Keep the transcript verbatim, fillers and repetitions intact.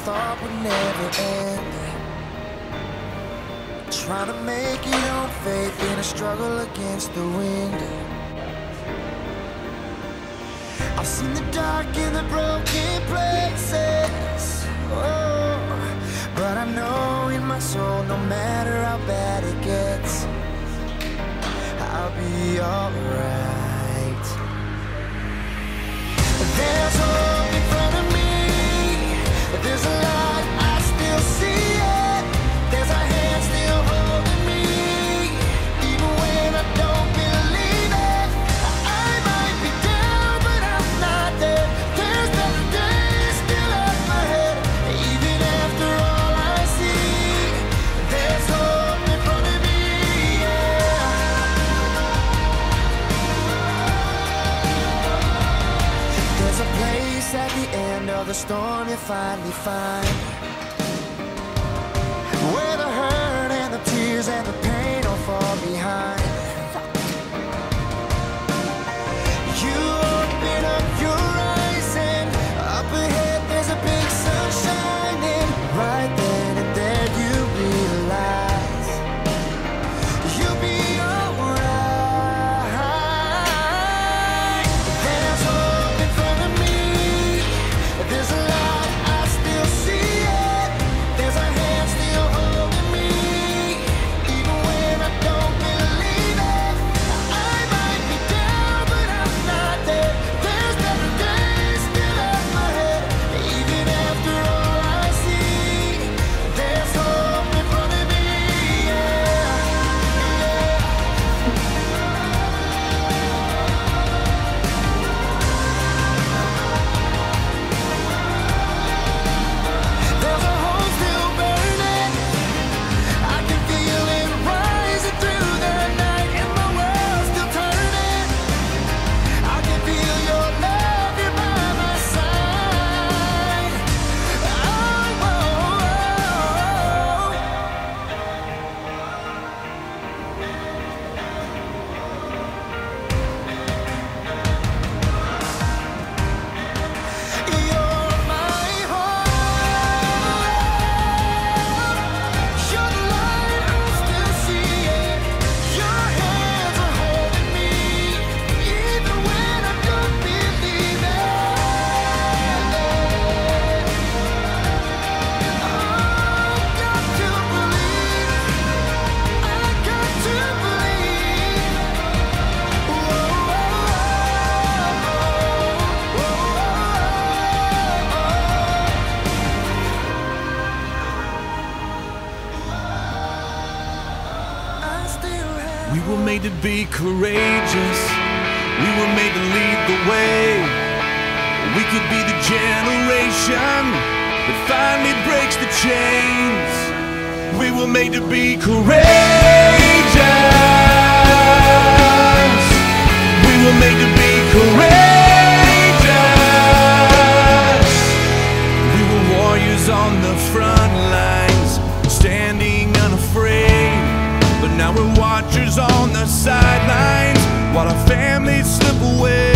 thought would never end. Trying to make it on faith in a struggle against the wind. I've seen the dark in the broken places, oh, but I know in my soul, no matter how bad it gets, I'll be alright. There's hope in front of me, there's a light, I still see it. There's a hand still holding me, even when I don't believe it. I might be down, but I'm not there. There's better days still at my head, even after all I see. There's hope in front of me, yeah. There's a place at the end of the storm you finally find, where the hurt and the tears and the pain all fall behind. You open up your eyes and up ahead there's a big sun shining. Right then and there you realize you'll be alright. There's hope in front of me, there's a light, I still see it. There's a hand still holding me, even when I don't believe it. I might be down, but I'm not there. There's better days still at my head, even after all I see. There's hope in front of me, yeah, there's a hole still burning. I can feel it rising through the night, and my world's still turning. I can feel your love here by my side. Oh, oh, you're my hope. You're the light, I still see it. Your hands are holding me, even when I don't believe it. I've got to believe, I got to believe. Whoa, I still have. We were made to be courageous. We were made to lead the way. We could be the generation that finally breaks the chains. We were made to be courageous. We were made to be courageous. We were warriors on the front lines, standing unafraid. But now we're watchers on the sidelines while our families slip away.